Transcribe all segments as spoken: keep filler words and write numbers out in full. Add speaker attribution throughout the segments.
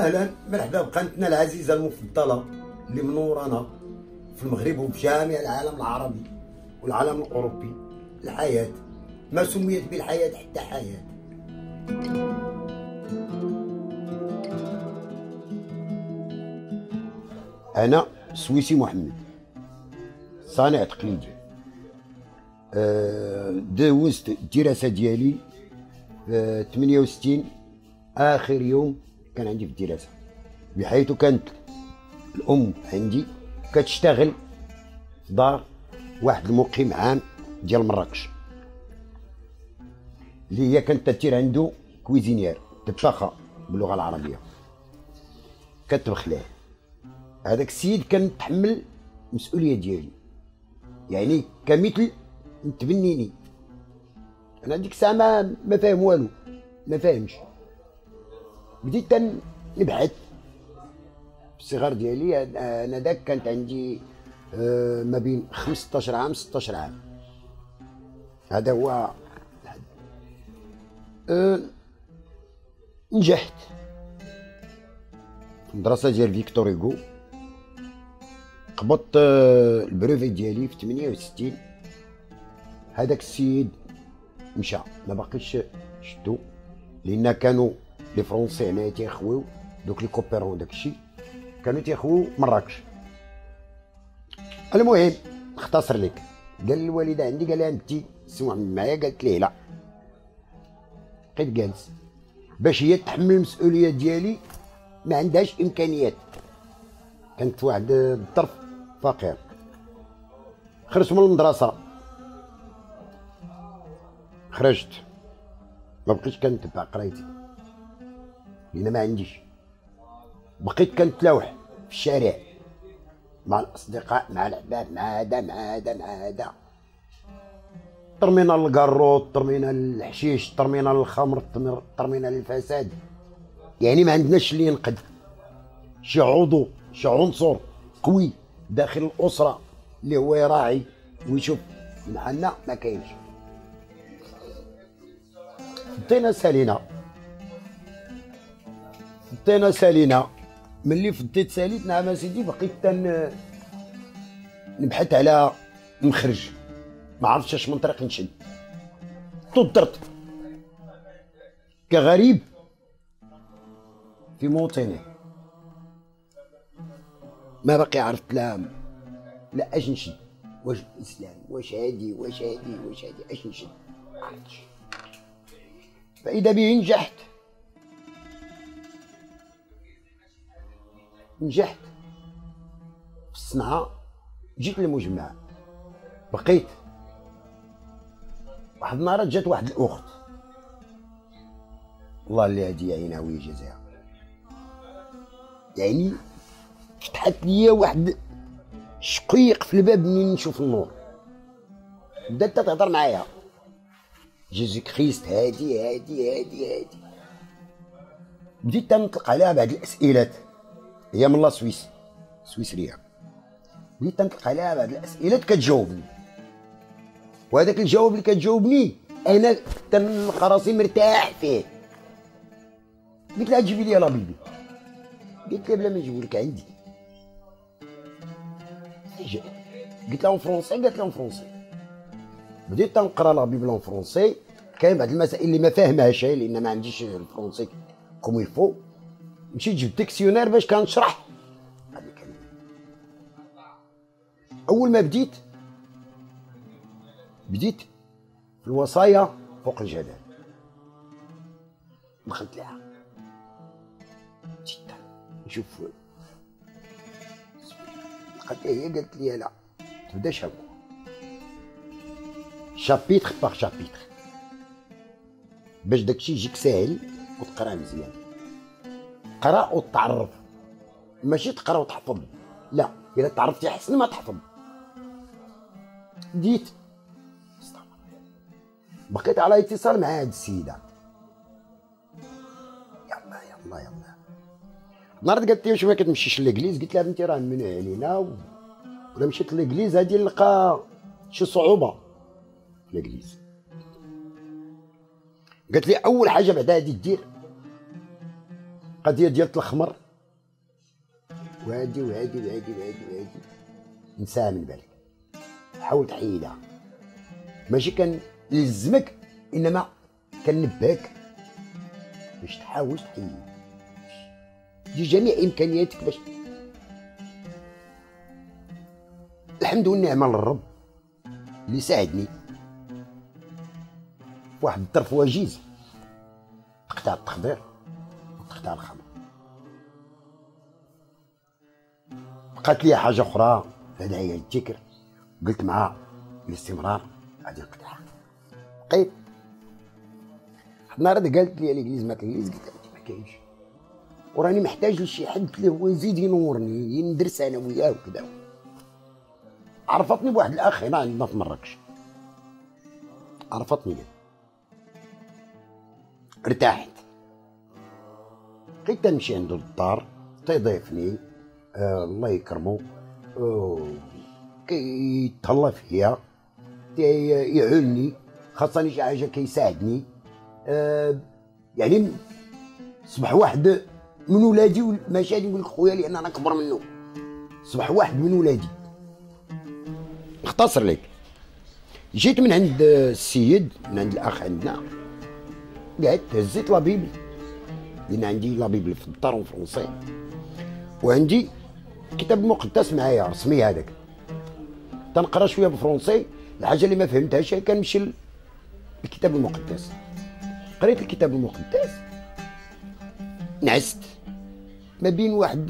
Speaker 1: اهلا مرحبا بقناتنا العزيزه المفضله اللي منورانا في المغرب وفي جميع العالم العربي والعالم الاوروبي. الحياه ما سميت بالحياه حتى حياه. انا سويسي محمد، صانع تقليدي. أه دوزت الدراسه ديالي في ثمانية وستين، اخر يوم كان عندي في الدراسه، بحيث كانت الام عندي كتشتغل في دار واحد المقيم عام ديال مراكش، اللي هي كانت تدير عنده كويزينير، طباخه باللغه العربيه، كتطبخ ليه. هذاك السيد كان تحمل المسؤوليه ديالي، يعني كمثل متبنيني. انا ديك الساعه ما ما فاهم والو، ما فاهمش. بديت نبحث في الصغار ديالي. انا داك كانت عندي ما بين خمسطاش عام ستطاش عام. هذا هو أه نجحت في المدرسه ديال فيكتور هوغو، قبضت البروفي ديالي في ثمانية وستين. هذاك السيد مشى، ما باقيش شدو، لان كانوا لي فرونسي هنايا تيخويو دوك لي كوبيرون داكشي، كانوا تيخويو مراكش. المهم نختصر لك، قال الوالده عندي، قال لها انت سي محمد معايا؟ قالت ليه لا. بقيت جالس باش هي تحمل المسؤوليه ديالي، ما عندهاش امكانيات، كانت واحد الظرف فقير. خرجت من المدرسه، خرجت ما بقيتش كنتبع قرايتي لان ما عنديش. بقيت كنتلاوح في الشارع مع الاصدقاء، مع الاحباب، مع هذا مع هذا مع هذا. ترمينا الكاروط، ترمينا الحشيش، ترمينا الخمر، ترمينا الفساد. يعني ما عندناش اللي ينقد شي عضو، شي عنصر قوي داخل الاسره اللي هو يراعي ويشوف من حالنا، ما كاينش. فضينا سالينا فضينا سالينا ملي فضيت ساليت، نعم اسيدي، بقيت تن نبحث على مخرج، ما عرفتش اش من طريق نشد. تضرت كغريب في موطني، ما باقي عرفت لا لا اش نشد، واش الاسلام، واش هادي واش هادي واش هادي، اش نشد ما عرفتش. فاذا به نجحت نجحت في الصنعه. جيت للمجمع، بقيت واحد النهار جات واحد الاخت، الله اللي هادي عينها ويجازيها، يعني فتحت ليا واحد شقيق في الباب منين نشوف النور. بدات تهضر معايا، جيزي كريست، هادي هادي هادي هادي. بديت تنطلق عليها بعض الاسئلات، هي من لا سويس، سويسريه. بديت تنطلق عليها بعض الاسئلات كتجاوبني، وهذاك الجواب اللي كتجاوبني انا تنلقى راسي مرتاح فيه. قلت لها تجيبي لي لا بيبي، قلت لها بلا ما نجيبو لك عندي. قلت لها اون فرونسي، قالت لها اون فرونسي. بديت تنقرا لا بيبل اون فرونسي. كاين بعض المسائل اللي ما فاهمهاش لان ما عنديش الفرونسي كوم يفو. مشيت جبت ديكسيونير باش كنشرح هذه الكلمه. اول ما بديت بديت في الوصايا فوق الجدل. دخلت لها جدا نشوف، لقيتها هي قالت لي لا، تبدا شابو شابيتر باغ شابيتر باش داكشي يجيك ساهل وتقرا مزيان. قرا وتعرف، ماشي تقرا وتحفظ، لا، الا تعرفتي احسن ما تحفظ. بديت بقيت على اتصال مع هاد السيده، يلا يلا يلا. نهار قالت لي واش ما كتمشيش للإجليز؟ قلت لها بنتي راه منوي علينا، ولا مشيت للإجليز هادي نلقى شي صعوبه في الإجليز. قالت لي اول حاجه بعدا هادي دير قضيه ديال الخمر وهادي وهادي وهادي وهادي وهادي نساها من بالك، حاول تحيدها، ماشي كنلزمك انما كنبهك باش تحاول تحيد دي جميع امكانياتك باش. الحمد والنعمه للرب اللي ساعدني واحد الظرف وجيز، تقطع التخدير وتقطع الخمر. بقات لي حاجه اخرى هذا هي الذكر، قلت مع الاستمرار غادي نقطعها. بقيت واحد النهار قالت لي الانجليز ما كاينش، قلت لها ما كاينش وراني محتاج لشي حد اللي هو يزيد ينورني ندرس انا وياه وكذا. عرفتني بواحد الاخ هنا عندنا في مراكش، عرفتني ليه، ارتاحت، بقيت تنمشي عنده للدار تيضيفني، آه الله يكرمو، آه كيتهلا فيا، يعولني، خاصني شي حاجه كيساعدني، آه يعني صبح واحد من ولادي، ماشي غادي نقول لك خويا لان انا كبر منه، صبح واحد من ولادي. نختصر لك، جيت من عند السيد، من عند الاخ عندنا، قعدت هزيت لا بيبل، لان عندي لا بيبل في الدار فرونسي، وعندي الكتاب المقدس معايا رسمي هذاك، تنقرا شويه بالفرونسي، الحاجه اللي ما فهمتهاش كنمشي للكتاب المقدس. قريت الكتاب المقدس، نعست ما بين واحد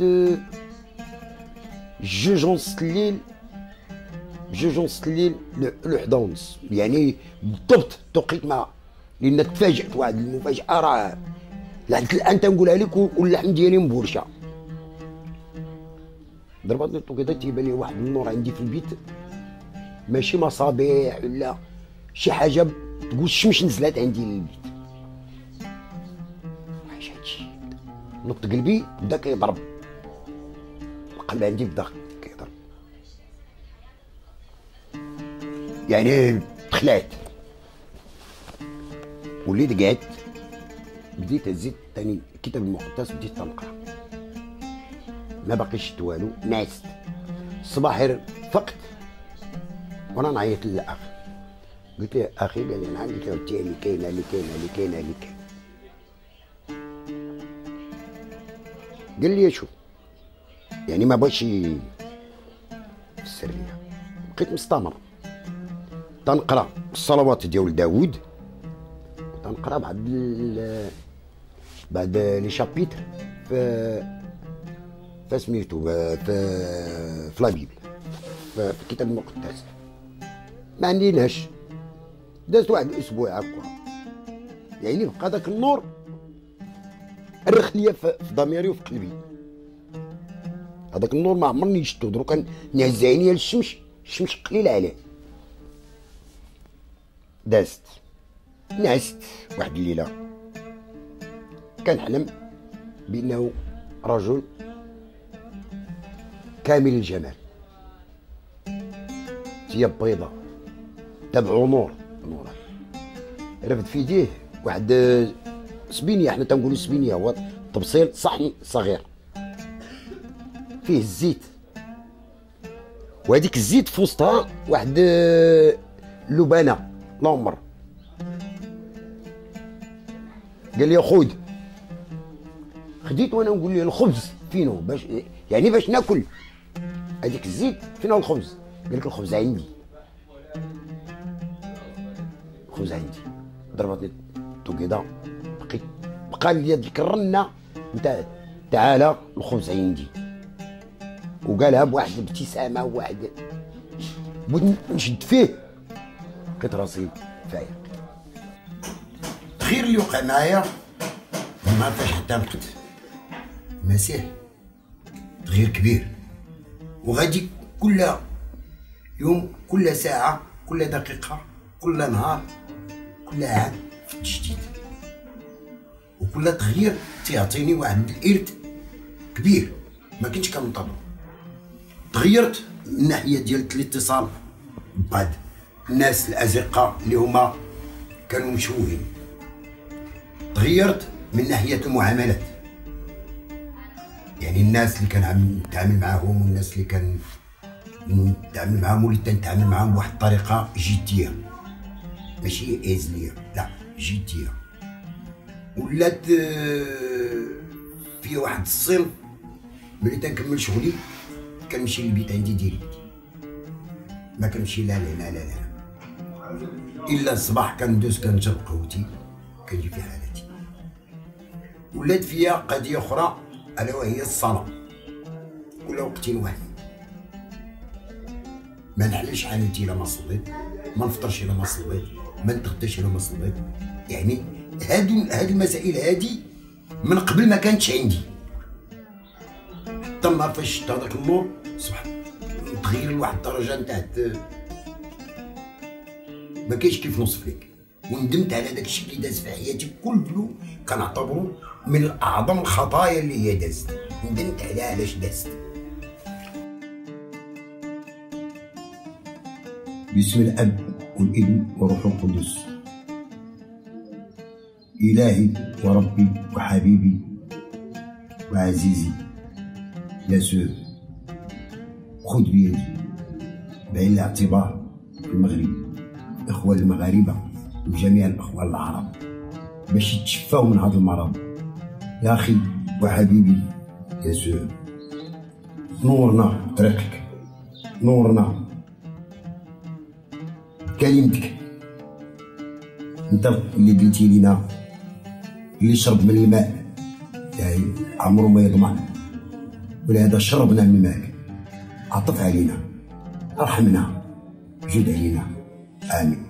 Speaker 1: جوج ونص الليل، جوج ونص الليل لوحده ونص، يعني بالضبط توقيت ما، لان تفاجأت واحد المفاجأة راه لحد الان تنقولها لك واللحم ديالي مبورشه. ضربتني الطوكيطه، تيبان لي واحد النور عندي في البيت، ماشي مصابيح ولا شي حاجه تقول الشمس نزلات عندي للبيت. واش هادشي؟ نط قلبي بدا كيضرب، القلب عندي بدا كيضرب، يعني تخلعت، وليت قعدت، بديت هزيت ثاني الكتاب المقدس، بديت تنقرا، ما باقيش شفت والو، نعست. الصباح فقت وانا نعيط للاخ، قلت له اخي، قال لي نعم، قلت له انت اللي كاينه اللي كاينه اللي كاينه اللي كاينه. قال لي شوف، يعني ما بغاش في السريه. بقيت مستمر تنقرا الصلوات ديال داوود، وتنقرا بعض بعد لي شابيتر في فسميتو في في لا بيبل، في الكتاب المقدس. ما عنديناش، دازت واحد الاسبوع هكا، يعني بقى داك النور رخ ليا في ضميري وفي قلبي. هذاك النور ما عمرني شفتو، دروكا نهز عينيا للشمس، الشمس قليله عليه. دازت، نعست واحد الليله، كنحلم بانه رجل كامل الجمال، ثياب بيضاء، تبعو نور نور، رفد في يديه واحد سبينيه، حنا تنقولوا سبينيه، هو تبصيل صحن صغير فيه الزيت، وهذيك الزيت في وسطها واحد لبانه لومر. قال لي خذ، خديت وانا نقول له الخبز فينو، باش يعني باش ناكل هذيك الزيت، فينو الخبز؟ قال لك الخبز عندي، الخبز عندي. ضربتني الطوكيده، بقيت بقى لي ديك الرنه نتاع تعالى الخبز عندي، وقالها بواحد الابتسامه، وواحد بغيت نشد فيه، لقيت راسي فايق. التغيير اللي وقع معايا ما عرفتش حتى نقد، المسيح تغيير كبير، وغادي كل يوم، كل ساعة، كل دقيقة، كل نهار، كل عام في التجديد، وكل تغيير تيعطيني واحد الإرث كبير ما كنتش كنطلب. تغيرت من الناحية ديال الاتصال ببعض الناس الأزقة اللي هما كانوا مشوهين، تغيرت من ناحية المعاملات، يعني الناس اللي كان نتعامل معاهم والناس اللي كان نتعامل معاهم وليت نتعامل معاهم بواحد الطريقه جديه ماشي ازليه، لا جديه. ولات في واحد الصنف ملي تنكمل شغلي كنمشي للبيت عندي ديريكت، ما كنمشي لا لهنا لا لهنا، الا الصباح كندوز كنشرب قهوتي كنجي في حالتي. ولات فيا قضيه اخرى الا وهي الصلاه، كل وقتين واحد، ما نحلش حانوتي الا ما صليت، ما نفطرش الا ما صليت، ما نتغداش الا ما صليت. يعني هادو هاد المسائل هادي من قبل ما كانتش عندي، حتى النهار فاش شفت هذاك النور صبح تغير لواحد الدرجه نتاع ما كاينش كيف نوصف لك. وندمت على داك الشيء اللي داز في حياتي كله، كنعتبرو من اعظم الخطايا اللي هي دازت، ندمت عليها علاش دازت. باسم الاب والابن والروح القدس. الهي وربي وحبيبي وعزيزي يسوع، خذ بيدي بعين الاعتبار المغرب، الاخوه المغاربه وجميع الاخوه العرب باش يتشفاو من هذا المرض. يا اخي وحبيبي يسوع، نورنا بطريقك، نورنا بكلمتك. انت اللي قلتي لينا اللي شرب من الماء يعني عمره ما يظمأ، ولهذا شربنا من ماءك. عطف علينا، ارحمنا، جد علينا، امين.